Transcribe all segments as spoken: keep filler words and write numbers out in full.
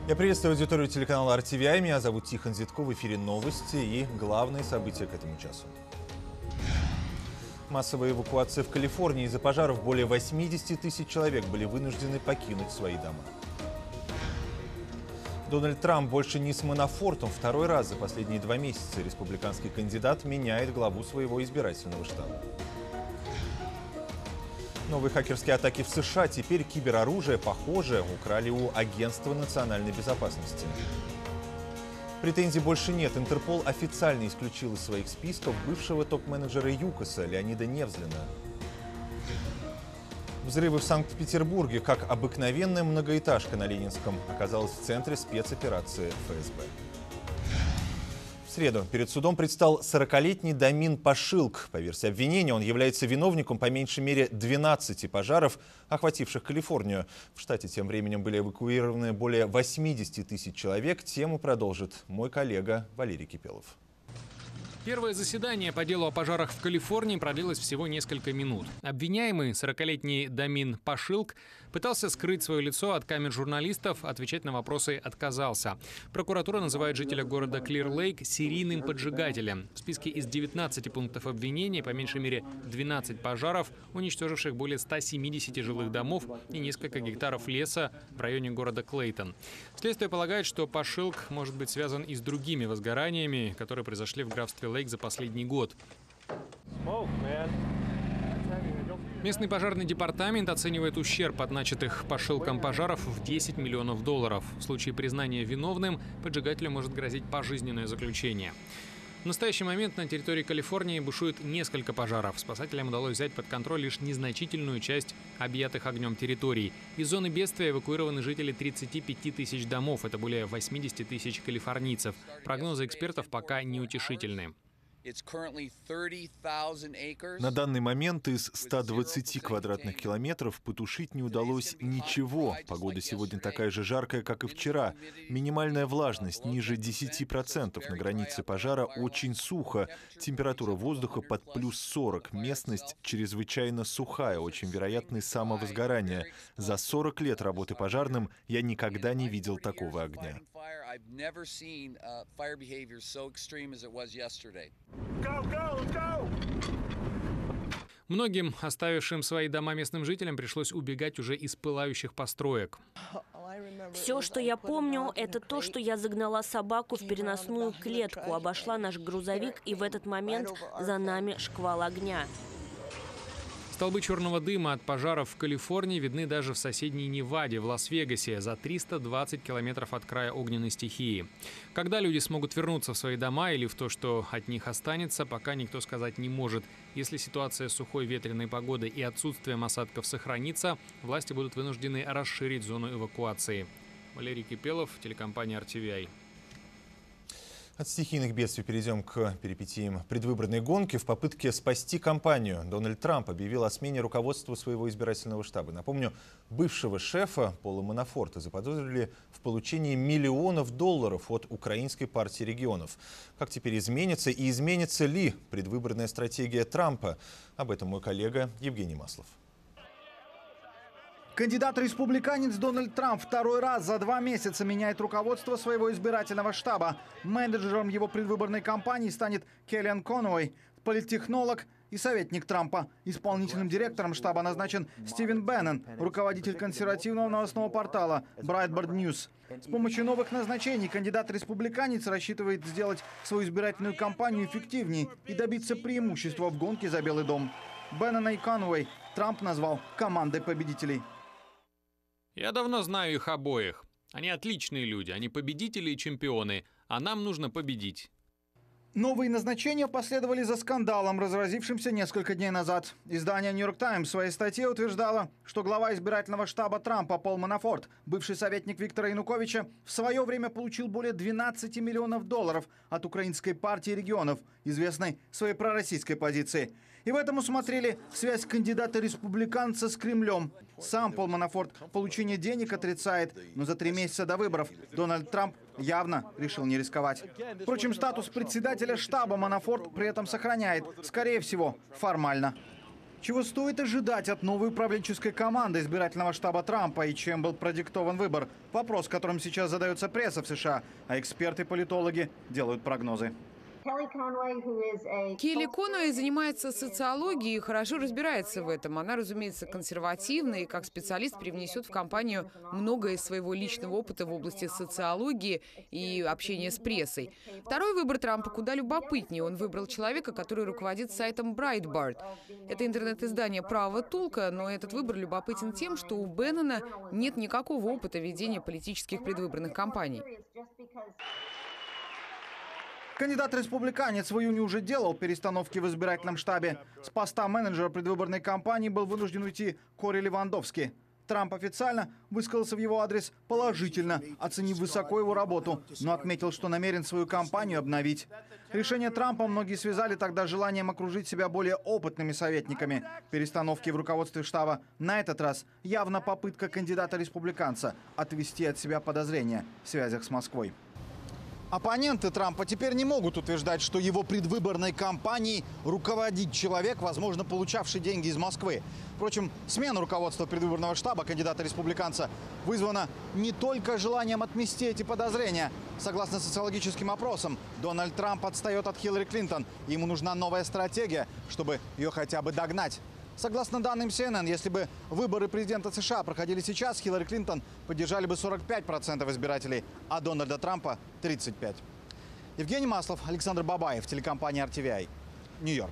Я приветствую аудиторию телеканала эр ти ви ай. Меня зовут Тихон Зитко. В эфире новости и главные события к этому часу. Массовая эвакуация в Калифорнии. Из-за пожаров более восьмидесяти тысяч человек были вынуждены покинуть свои дома. Дональд Трамп больше не с Манафортом. Второй раз за последние два месяца республиканский кандидат меняет главу своего избирательного штаба. Новые хакерские атаки в США. Теперь кибероружие, похоже, украли у Агентства национальной безопасности. Претензий больше нет. Интерпол официально исключил из своих списков бывшего топ-менеджера ЮКОСа Леонида Невзлина. Взрывы в Санкт-Петербурге. Как обыкновенная многоэтажка на Ленинском оказалась в центре спецоперации эф эс бэ. В среду перед судом предстал сорокалетний Дамин Пашилк. По версии обвинения, он является виновником по меньшей мере двенадцати пожаров, охвативших Калифорнию. В штате тем временем были эвакуированы более восьмидесяти тысяч человек. Тему продолжит мой коллега Валерий Кипелов. Первое заседание по делу о пожарах в Калифорнии продлилось всего несколько минут. Обвиняемый, сорокалетний Дамин Пашилк, пытался скрыть свое лицо от камер журналистов, отвечать на вопросы отказался. Прокуратура называет жителя города Клир-Лейк серийным поджигателем. В списке из девятнадцати пунктов обвинений по меньшей мере двенадцать пожаров, уничтоживших более ста семидесяти жилых домов и несколько гектаров леса в районе города Клейтон. Следствие полагает, что Пашилк может быть связан и с другими возгораниями, которые произошли в графстве Лейк за последний год. Местный пожарный департамент оценивает ущерб от начатых Пашилком пожаров в десять миллионов долларов. В случае признания виновным поджигателю может грозить пожизненное заключение. В настоящий момент на территории Калифорнии бушует несколько пожаров. Спасателям удалось взять под контроль лишь незначительную часть объятых огнем территорий. Из зоны бедствия эвакуированы жители тридцати пяти тысяч домов. Это более восьмидесяти тысяч калифорнийцев. Прогнозы экспертов пока неутешительны. На данный момент из ста двадцати квадратных километров потушить не удалось ничего. Погода сегодня такая же жаркая, как и вчера. Минимальная влажность ниже десяти процентов. На границе пожара очень сухо. Температура воздуха под плюс сорок. Местность чрезвычайно сухая. Очень вероятно самовозгорание. За сорок лет работы пожарным я никогда не видел такого огня. Многим, оставившим свои дома местным жителям, пришлось убегать уже из пылающих построек. Все, что я помню, это то, что я загнала собаку в переносную клетку, обошла наш грузовик, и в этот момент за нами шквал огня. Столбы черного дыма от пожаров в Калифорнии видны даже в соседней Неваде, в Лас-Вегасе, за триста двадцать километров от края огненной стихии. Когда люди смогут вернуться в свои дома или в то, что от них останется, пока никто сказать не может. Если ситуация с сухой ветреной погодой и отсутствием осадков сохранится, власти будут вынуждены расширить зону эвакуации. Валерий Кипелов, телекомпания эр ти ви ай. От стихийных бедствий перейдем к перипетиям предвыборной гонки. В попытке спасти кампанию Дональд Трамп объявил о смене руководства своего избирательного штаба. Напомню, бывшего шефа Пола Манафорта заподозрили в получении миллионов долларов от Украинской партии регионов. Как теперь изменится и изменится ли предвыборная стратегия Трампа? Об этом мой коллега Евгений Маслов. Кандидат-республиканец Дональд Трамп второй раз за два месяца меняет руководство своего избирательного штаба. Менеджером его предвыборной кампании станет Келлиан Конуэй, политтехнолог и советник Трампа. Исполнительным директором штаба назначен Стивен Беннон, руководитель консервативного новостного портала Breitbart News. С помощью новых назначений кандидат-республиканец рассчитывает сделать свою избирательную кампанию эффективнее и добиться преимущества в гонке за Белый дом. Беннона и Конуэй Трамп назвал командой победителей. Я давно знаю их обоих. Они отличные люди, они победители и чемпионы, а нам нужно победить. Новые назначения последовали за скандалом, разразившимся несколько дней назад. Издание «Нью Йорк Таймс» в своей статье утверждало, что глава избирательного штаба Трампа Пол Манафорт, бывший советник Виктора Януковича, в свое время получил более двенадцати миллионов долларов от Украинской партии регионов, известной своей пророссийской позиции. И в этом усмотрели связь кандидата-республиканца с Кремлем. Сам Пол Манафорт получение денег отрицает, но за три месяца до выборов Дональд Трамп явно решил не рисковать. Впрочем, статус председателя штаба Манафорт при этом сохраняет, скорее всего, формально. Чего стоит ожидать от новой управленческой команды избирательного штаба Трампа и чем был продиктован выбор? Вопрос, которым сейчас задается пресса в США, а эксперты-политологи делают прогнозы. Келли Конуэй занимается социологией и хорошо разбирается в этом. Она, разумеется, консервативна и как специалист привнесет в кампанию многое из своего личного опыта в области социологии и общения с прессой. Второй выбор Трампа куда любопытнее. Он выбрал человека, который руководит сайтом Breitbart. Это интернет-издание правого толка, но этот выбор любопытен тем, что у Беннона нет никакого опыта ведения политических предвыборных кампаний. Кандидат-республиканец в июне уже делал перестановки в избирательном штабе. С поста менеджера предвыборной кампании был вынужден уйти Кори Левандовски. Трамп официально высказался в его адрес положительно, оценив высоко его работу, но отметил, что намерен свою кампанию обновить. Решение Трампа многие связали тогда с желанием окружить себя более опытными советниками. Перестановки в руководстве штаба на этот раз явно попытка кандидата-республиканца отвести от себя подозрения в связях с Москвой. Оппоненты Трампа теперь не могут утверждать, что его предвыборной кампанией руководит человек, возможно, получавший деньги из Москвы. Впрочем, смена руководства предвыборного штаба кандидата-республиканца вызвана не только желанием отмести эти подозрения. Согласно социологическим опросам, Дональд Трамп отстает от Хиллари Клинтон. И ему нужна новая стратегия, чтобы ее хотя бы догнать. Согласно данным Си Эн Эн, если бы выборы президента США проходили сейчас, Хиллари Клинтон поддержали бы сорок пять процентов избирателей, а Дональда Трампа – тридцать пять процентов. Евгений Маслов, Александр Бабаев, телекомпания Ар Ти Ви Ай, Нью-Йорк.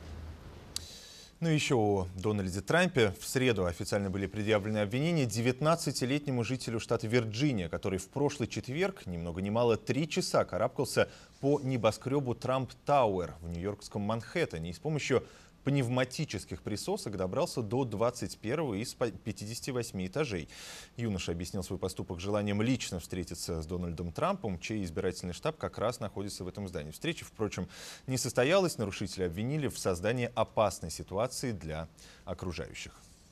Ну еще о Дональде Трампе. В среду официально были предъявлены обвинения девятнадцатилетнему жителю штата Вирджиния, который в прошлый четверг, ни много ни мало, три часа карабкался по небоскребу Трамп Тауэр в нью-йоркском Манхэттене и с помощью пневматических присосок добрался до двадцать первого из пятидесяти восьми этажей. Юноша объяснил свой поступок желанием лично встретиться с Дональдом Трампом, чей избирательный штаб как раз находится в этом здании. Встреча, впрочем, не состоялась. Нарушители обвинили в создании опасной ситуации для окружающих.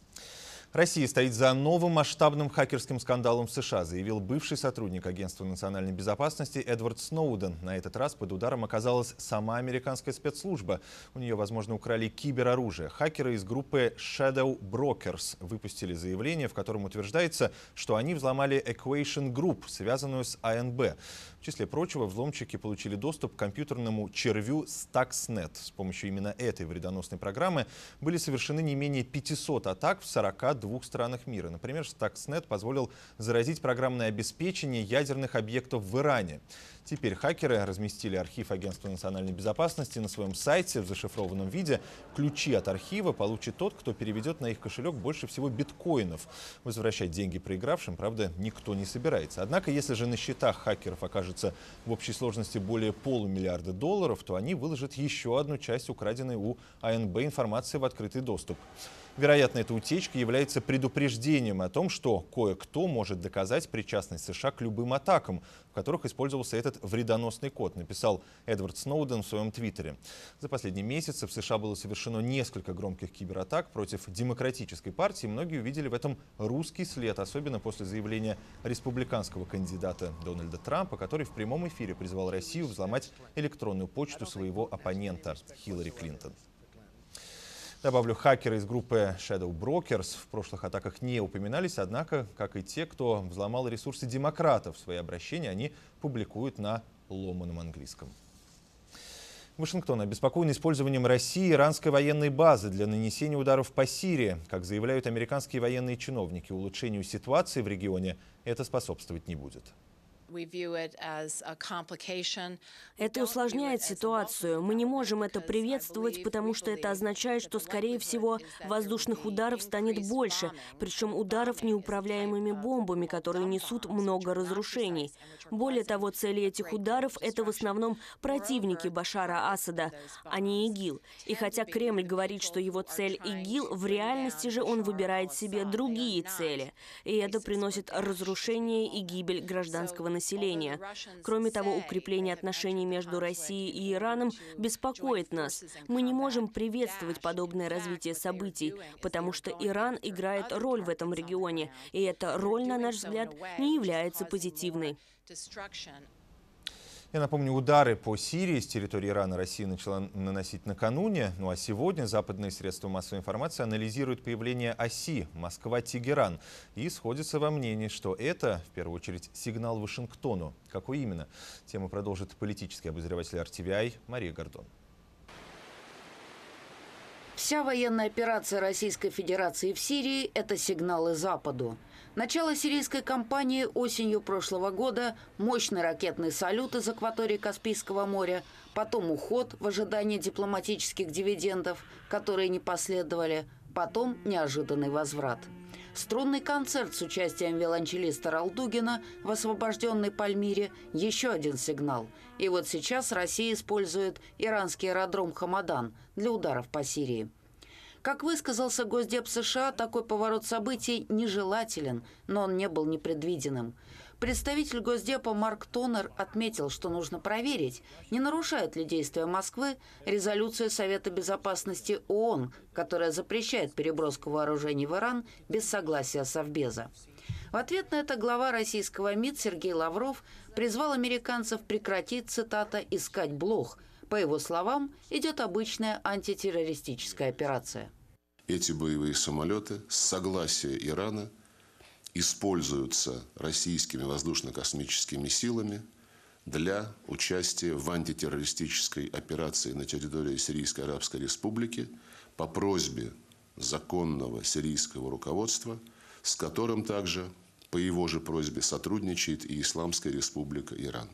Россия стоит за новым масштабным хакерским скандалом в США, заявил бывший сотрудник Агентства национальной безопасности Эдвард Сноуден. На этот раз под ударом оказалась сама американская спецслужба. У нее, возможно, украли кибероружие. Хакеры из группы Shadow Brokers выпустили заявление, в котором утверждается, что они взломали Equation Group, связанную с А Эн Бэ. В числе прочего, взломщики получили доступ к компьютерному червю Stuxnet. С помощью именно этой вредоносной программы были совершены не менее пятисот атак в сорока двух странах мира. Например, Stuxnet позволил заразить программное обеспечение ядерных объектов в Иране. Теперь хакеры разместили архив Агентства национальной безопасности на своем сайте в зашифрованном виде. Ключи от архива получит тот, кто переведет на их кошелек больше всего биткоинов. Возвращать деньги проигравшим, правда, никто не собирается. Однако, если же на счетах хакеров окажется в общей сложности более полумиллиарда долларов, то они выложат еще одну часть украденной у А Эн Бэ информации в открытый доступ. Вероятно, эта утечка является предупреждением о том, что кое-кто может доказать причастность США к любым атакам, в которых использовался этот вредоносный код, написал Эдвард Сноуден в своем твиттере. За последние месяцы в США было совершено несколько громких кибератак против демократической партии. Многие увидели в этом русский след, особенно после заявления республиканского кандидата Дональда Трампа, который в прямом эфире призвал Россию взломать электронную почту своего оппонента Хиллари Клинтон. Добавлю, хакеры из группы Shadow Brokers в прошлых атаках не упоминались, однако, как и те, кто взломал ресурсы демократов, свои обращения они публикуют на ломаном английском. Вашингтон обеспокоен использованием России иранской военной базы для нанесения ударов по Сирии. Как заявляют американские военные чиновники, улучшению ситуации в регионе это способствовать не будет. Это усложняет ситуацию. Мы не можем это приветствовать, потому что это означает, что, скорее всего, воздушных ударов станет больше, причем ударов неуправляемыми бомбами, которые несут много разрушений. Более того, цели этих ударов – это в основном противники Башара Асада, а не ИГИЛ. И хотя Кремль говорит, что его цель ИГИЛ, в реальности же он выбирает себе другие цели. И это приносит разрушение и гибель гражданского населения. Населения. Кроме того, укрепление отношений между Россией и Ираном беспокоит нас. Мы не можем приветствовать подобное развитие событий, потому что Иран играет роль в этом регионе, и эта роль, на наш взгляд, не является позитивной. Я напомню, удары по Сирии с территории Ирана Россия начала наносить накануне. Ну а сегодня западные средства массовой информации анализируют появление оси Москва-Тегеран и сходятся во мнении, что это, в первую очередь, сигнал Вашингтону. Какой именно? Тему продолжит политический обозреватель эр ти ви ай Мария Гордон. Вся военная операция Российской Федерации в Сирии – это сигналы Западу. Начало сирийской кампании осенью прошлого года, мощный ракетный салют из акватории Каспийского моря, потом уход в ожидании дипломатических дивидендов, которые не последовали, потом неожиданный возврат. Струнный концерт с участием виолончелиста Ралдугина в освобожденной Пальмире – еще один сигнал. И вот сейчас Россия использует иранский аэродром Хамадан для ударов по Сирии. Как высказался Госдеп США, такой поворот событий нежелателен, но он не был непредвиденным. Представитель Госдепа Марк Тонер отметил, что нужно проверить, не нарушает ли действия Москвы резолюцию Совета Безопасности ООН, которая запрещает переброску вооружений в Иран без согласия Совбеза. В ответ на это глава российского МИД Сергей Лавров призвал американцев прекратить, цитата, «искать блох». По его словам, идет обычная антитеррористическая операция. Эти боевые самолеты с согласия Ирана используются российскими воздушно-космическими силами для участия в антитеррористической операции на территории Сирийской Арабской Республики по просьбе законного сирийского руководства, с которым также по его же просьбе сотрудничает и Исламская Республика Иран.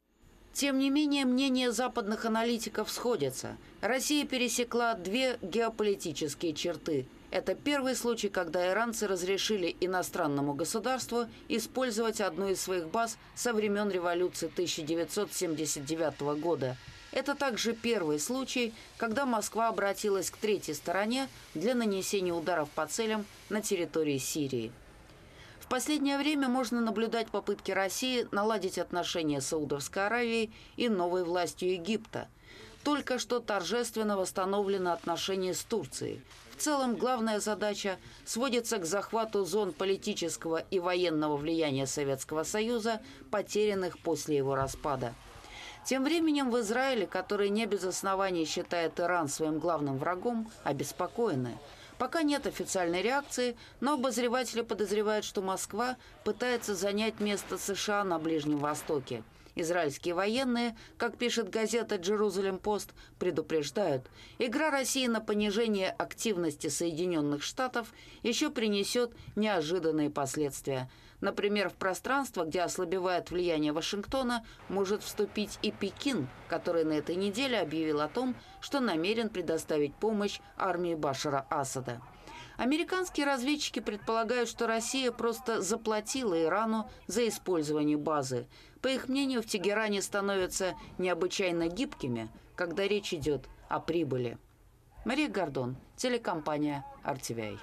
Тем не менее, мнения западных аналитиков сходятся. Россия пересекла две геополитические черты. Это первый случай, когда иранцы разрешили иностранному государству использовать одну из своих баз со времен революции тысяча девятьсот семьдесят девятого года. Это также первый случай, когда Москва обратилась к третьей стороне для нанесения ударов по целям на территории Сирии. В последнее время можно наблюдать попытки России наладить отношения с Саудовской Аравией и новой властью Египта. Только что торжественно восстановлены отношения с Турцией. В целом, главная задача сводится к захвату зон политического и военного влияния Советского Союза, потерянных после его распада. Тем временем в Израиле, который не без оснований считает Иран своим главным врагом, обеспокоены. Пока нет официальной реакции, но обозреватели подозревают, что Москва пытается занять место США на Ближнем Востоке. Израильские военные, как пишет газета «Джерузалем Пост», предупреждают, игра России на понижение активности Соединенных Штатов еще принесет неожиданные последствия. Например, в пространство, где ослабевает влияние Вашингтона, может вступить и Пекин, который на этой неделе объявил о том, что намерен предоставить помощь армии Башара Асада. Американские разведчики предполагают, что Россия просто заплатила Ирану за использование базы. По их мнению, в Тегеране становятся необычайно гибкими, когда речь идет о прибыли. Мария Гордон, телекомпания эр ти ви ай.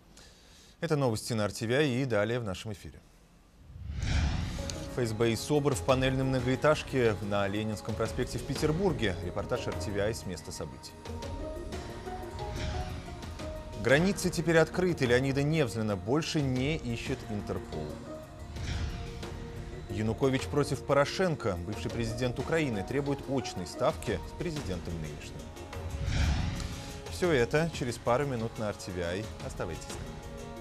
Это новости на эр ти ви ай и далее в нашем эфире. эф эс бэ и СОБР в панельной многоэтажке на Ленинском проспекте в Петербурге. Репортаж эр ти ви ай с места событий. Границы теперь открыты. Леонида Невзлина больше не ищет Интерпол. Янукович против Порошенко. Бывший президент Украины требует очной ставки с президентом нынешним. Все это через пару минут на эр ти ви ай. Оставайтесь с нами.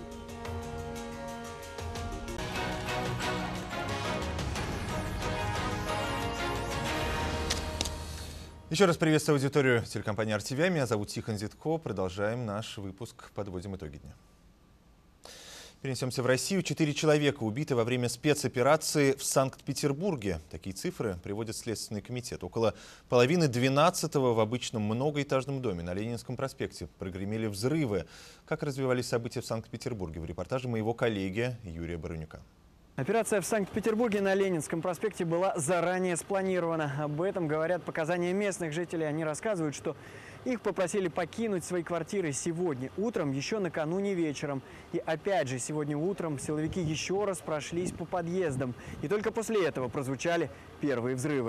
Еще раз приветствую аудиторию телекомпании эр ти ви ай. Меня зовут Тихон Зитко. Продолжаем наш выпуск. Подводим итоги дня. Перенесемся в Россию. Четыре человека убиты во время спецоперации в Санкт-Петербурге. Такие цифры приводит Следственный комитет. Около половины двенадцатого в обычном многоэтажном доме на Ленинском проспекте прогремели взрывы. Как развивались события в Санкт-Петербурге? В репортаже моего коллеги Юрия Баранюка. Операция в Санкт-Петербурге на Ленинском проспекте была заранее спланирована. Об этом говорят показания местных жителей. Они рассказывают, что их попросили покинуть свои квартиры сегодня утром, еще накануне вечером. И опять же, сегодня утром силовики еще раз прошлись по подъездам. И только после этого прозвучали первые взрывы.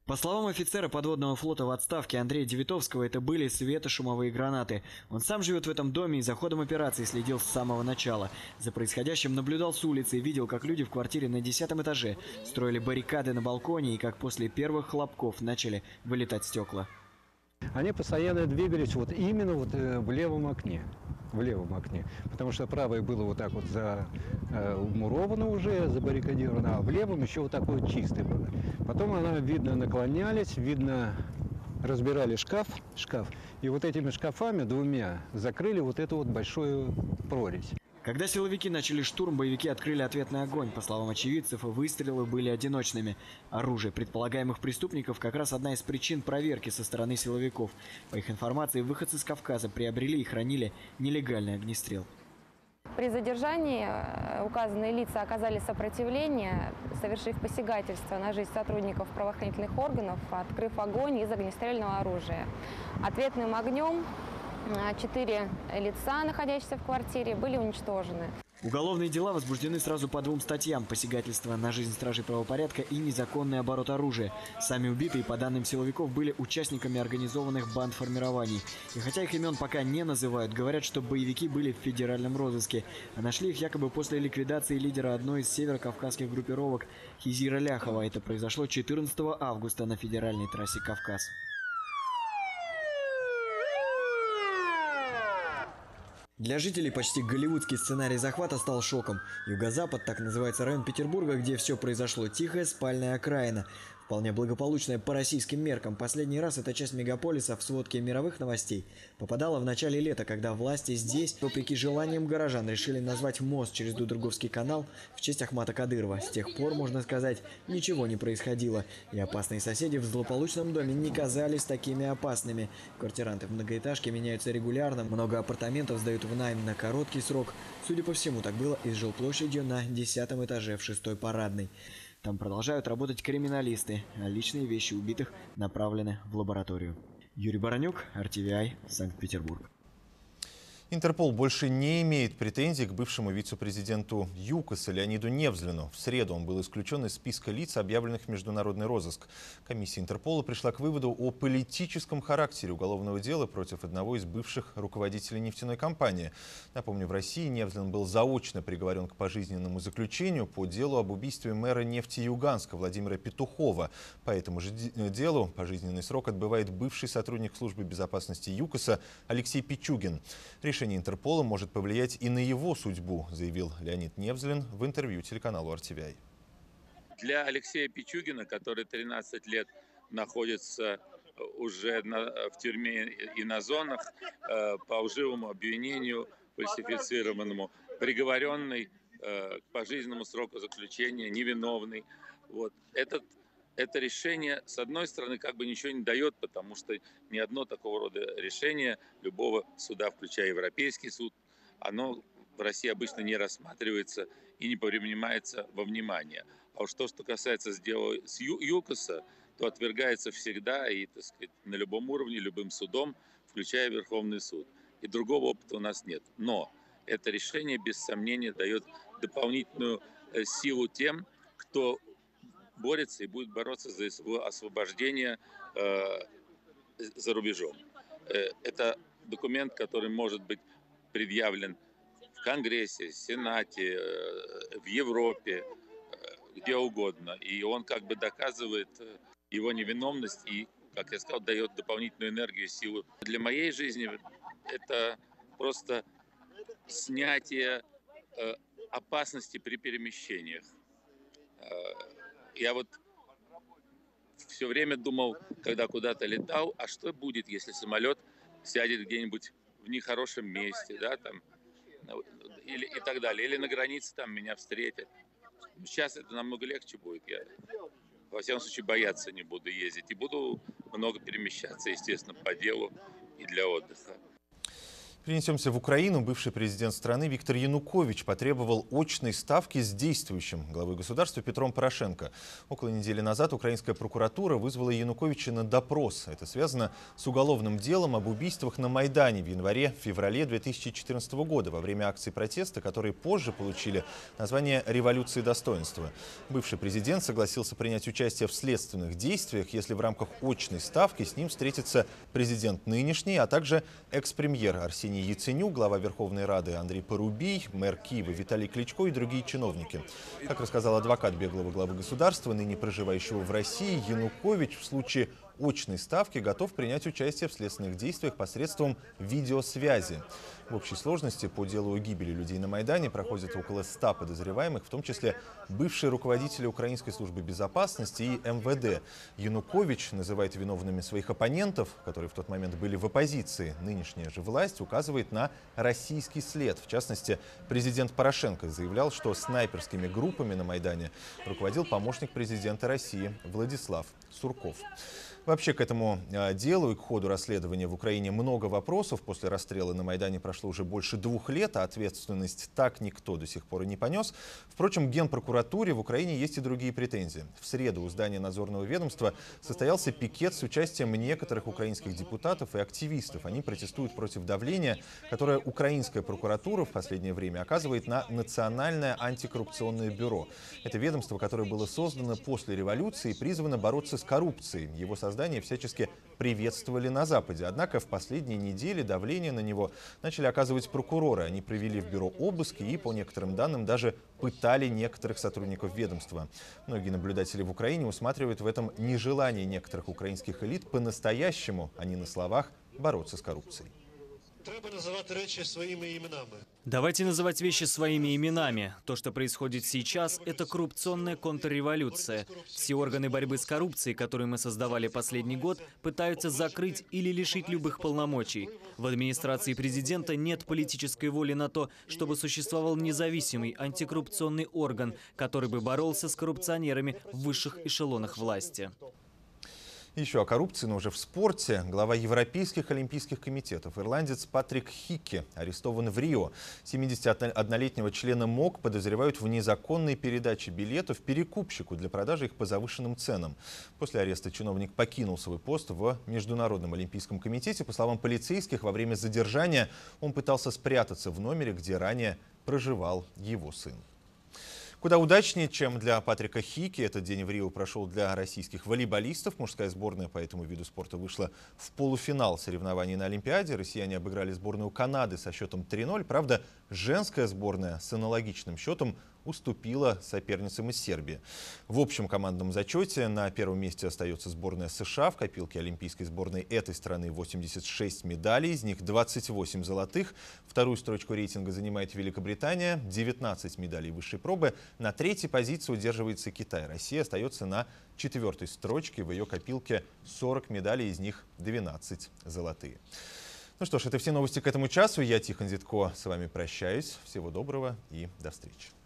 По словам офицера подводного флота в отставке Андрея Девятовского, это были светошумовые гранаты. Он сам живет в этом доме и за ходом операции следил с самого начала. За происходящим наблюдал с улицы и видел, как люди в квартире на десятом этаже строили баррикады на балконе и как после первых хлопков начали вылетать стекла. Они постоянно двигались вот именно вот в левом окне. В левом окне. Потому что правое было вот так вот замуровано уже, забаррикадировано, а в левом еще вот такое вот чистое было. Потом она, видно, наклонялись, видно, разбирали шкаф, шкаф, и вот этими шкафами двумя закрыли вот эту вот большую прорезь. Когда силовики начали штурм, боевики открыли ответный огонь. По словам очевидцев, выстрелы были одиночными. Оружие предполагаемых преступников как раз одна из причин проверки со стороны силовиков. По их информации, выходцы с Кавказа приобрели и хранили нелегальный огнестрел. При задержании указанные лица оказали сопротивление, совершив посягательство на жизнь сотрудников правоохранительных органов, открыв огонь из огнестрельного оружия. Ответным огнем четыре лица, находящиеся в квартире, были уничтожены. Уголовные дела возбуждены сразу по двум статьям: посягательство на жизнь стражей правопорядка и незаконный оборот оружия. Сами убитые, по данным силовиков, были участниками организованных бандформирований. И хотя их имен пока не называют, говорят, что боевики были в федеральном розыске. А нашли их якобы после ликвидации лидера одной из северокавказских группировок Хизира Ляхова. Это произошло четырнадцатого августа на федеральной трассе Кавказ. Для жителей почти голливудский сценарий захвата стал шоком. Юго-Запад, так называется район Петербурга, где все произошло, тихая спальная окраина. Вполне благополучная по российским меркам. Последний раз эта часть мегаполиса в сводке мировых новостей попадала в начале лета, когда власти здесь, вопреки желаниям горожан, решили назвать мост через Дудерговский канал в честь Ахмата Кадырова. С тех пор, можно сказать, ничего не происходило. И опасные соседи в злополучном доме не казались такими опасными. Квартиранты в многоэтажке меняются регулярно, много апартаментов сдают в найм на короткий срок. Судя по всему, так было и с жилплощадью на десятом этаже в шестой парадной. Там продолжают работать криминалисты, а личные вещи убитых направлены в лабораторию. Юрий Баранюк, эр ти ви ай, Санкт-Петербург. Интерпол больше не имеет претензий к бывшему вице-президенту ЮКОСа Леониду Невзлину. В среду он был исключен из списка лиц, объявленных в международный розыск. Комиссия Интерпола пришла к выводу о политическом характере уголовного дела против одного из бывших руководителей нефтяной компании. Напомню, в России Невзлин был заочно приговорен к пожизненному заключению по делу об убийстве мэра Нефтеюганска Владимира Петухова. По этому же делу пожизненный срок отбывает бывший сотрудник службы безопасности ЮКОСа Алексей Пичугин. Решение Интерпола может повлиять и на его судьбу, заявил Леонид Невзлин в интервью телеканалу эр ти ви ай. Для Алексея Пичугина, который тринадцать лет находится уже на, в тюрьме и на зонах э, по лживому обвинению, фальсифицированному, приговоренный э, к пожизненному сроку заключения, невиновный. Вот. Этот Это решение, с одной стороны, как бы ничего не дает, потому что ни одно такого рода решение любого суда, включая Европейский суд, оно в России обычно не рассматривается и не принимается во внимание. А уж то, что касается дела с ЮКОСа, то отвергается всегда и, так сказать, на любом уровне, любым судом, включая Верховный суд. И другого опыта у нас нет. Но это решение, без сомнения, дает дополнительную силу тем, кто борется и будет бороться за его освобождение э, за рубежом. Э, это документ, который может быть предъявлен в Конгрессе, Сенате, э, в Европе, э, где угодно. И он как бы доказывает его невиновность и, как я сказал, дает дополнительную энергию, силу. Для моей жизни это просто снятие э, опасности при перемещениях. Я вот все время думал, когда куда-то летал, а что будет, если самолет сядет где-нибудь в нехорошем месте, да, там, или, и так далее, или на границе там меня встретят. Сейчас это намного легче будет, я, во всяком случае, бояться не буду ездить, и буду много перемещаться, естественно, по делу и для отдыха. Перенесемся в Украину. Бывший президент страны Виктор Янукович потребовал очной ставки с действующим главой государства Петром Порошенко. Около недели назад украинская прокуратура вызвала Януковича на допрос. Это связано с уголовным делом об убийствах на Майдане в январе-феврале две тысячи четырнадцатого года во время акций протеста, которые позже получили название «Революции достоинства». Бывший президент согласился принять участие в следственных действиях, если в рамках очной ставки с ним встретится президент нынешний, а также экс-премьер Арсений Яценюк, глава Верховной Рады Андрей Парубий, мэр Киева Виталий Кличко и другие чиновники. Как рассказал адвокат беглого главы государства, ныне проживающего в России, Янукович в случае очной ставки готов принять участие в следственных действиях посредством видеосвязи. В общей сложности по делу о гибели людей на Майдане проходит около ста подозреваемых, в том числе бывшие руководители Украинской службы безопасности и эм вэ дэ. Янукович называет виновными своих оппонентов, которые в тот момент были в оппозиции. Нынешняя же власть указывает на российский след. В частности, президент Порошенко заявлял, что снайперскими группами на Майдане руководил помощник президента России Владислав Сурков. Вообще к этому делу и к ходу расследования в Украине много вопросов. После расстрела на Майдане прошло уже больше двух лет, а ответственность так никто до сих пор и не понес. Впрочем, к Генпрокуратуре в Украине есть и другие претензии. В среду у здания надзорного ведомства состоялся пикет с участием некоторых украинских депутатов и активистов. Они протестуют против давления, которое украинская прокуратура в последнее время оказывает на Национальное антикоррупционное бюро. Это ведомство, которое было создано после революции и призвано бороться с коррупцией. Его создание Создание всячески приветствовали на Западе. Однако в последние недели давление на него начали оказывать прокуроры. Они провели в бюро обыски и, по некоторым данным, даже пытали некоторых сотрудников ведомства. Многие наблюдатели в Украине усматривают в этом нежелание некоторых украинских элит по-настоящему, а не на словах, бороться с коррупцией. Давайте называть вещи своими именами. То, что происходит сейчас, это коррупционная контрреволюция. Все органы борьбы с коррупцией, которые мы создавали последний год, пытаются закрыть или лишить любых полномочий. В администрации президента нет политической воли на то, чтобы существовал независимый антикоррупционный орган, который бы боролся с коррупционерами в высших эшелонах власти. Еще о коррупции, но уже в спорте. Глава Европейских олимпийских комитетов, ирландец Патрик Хикки, арестован в Рио. семидесятиоднолетнего члена МОК подозревают в незаконной передаче билетов перекупщику для продажи их по завышенным ценам. После ареста чиновник покинул свой пост в Международном олимпийском комитете. По словам полицейских, во время задержания он пытался спрятаться в номере, где ранее проживал его сын. Куда удачнее, чем для Патрика Хикки. Этот день в Рио прошел для российских волейболистов. Мужская сборная по этому виду спорта вышла в полуфинал соревнований на Олимпиаде. Россияне обыграли сборную Канады со счетом три ноль. Правда, женская сборная с аналогичным счетом уступила соперницам из Сербии. В общем командном зачете на первом месте остается сборная США. В копилке олимпийской сборной этой страны восемьдесят шесть медалей, из них двадцать восемь золотых. Вторую строчку рейтинга занимает Великобритания, девятнадцать медалей высшей пробы. На третьей позиции удерживается Китай. Россия остается на четвертой строчке. В ее копилке сорок медалей, из них двенадцать золотые. Ну что ж, это все новости к этому часу. Я, Тихон Зитко, с вами прощаюсь. Всего доброго и до встречи.